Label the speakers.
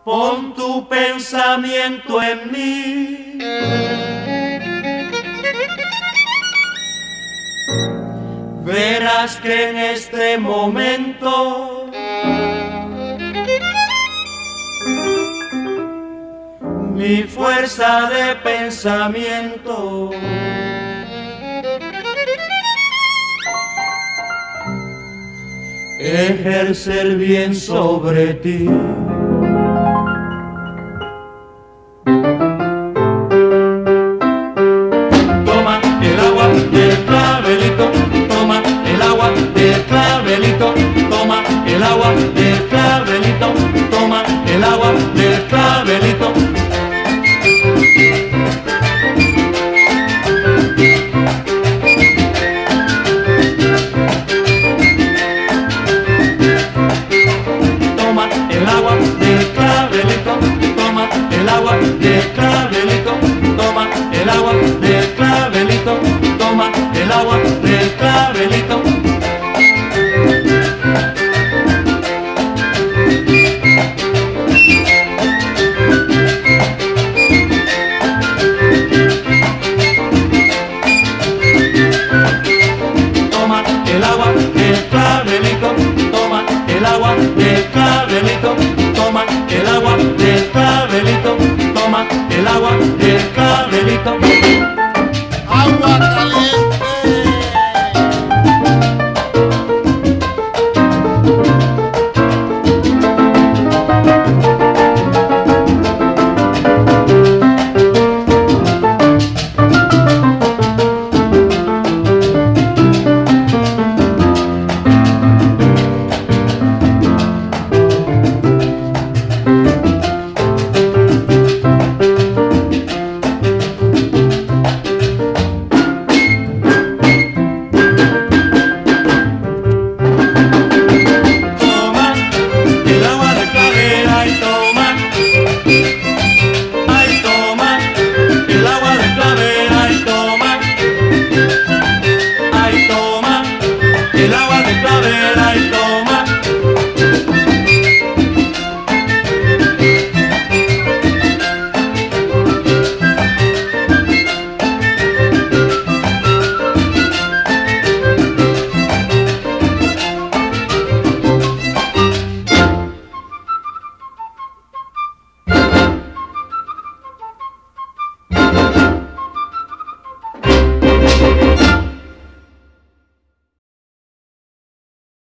Speaker 1: Pon tu pensamiento en mí. Verás que en este momento mi fuerza de pensamiento ejercer bien sobre ti. Toma el agua del clavelito, toma el agua del clavelito, toma el agua del clavelito, toma el agua del clavelito. Toma el agua del clavelito, toma el agua del clavelito, toma el agua del clavelito, toma el agua del clavelito. Toma el agua del clavelito, toma el agua del clavelito, toma el agua del clavelito, toma el agua del clavelito.
Speaker 2: Agua caliente.
Speaker 1: El agua de clavel.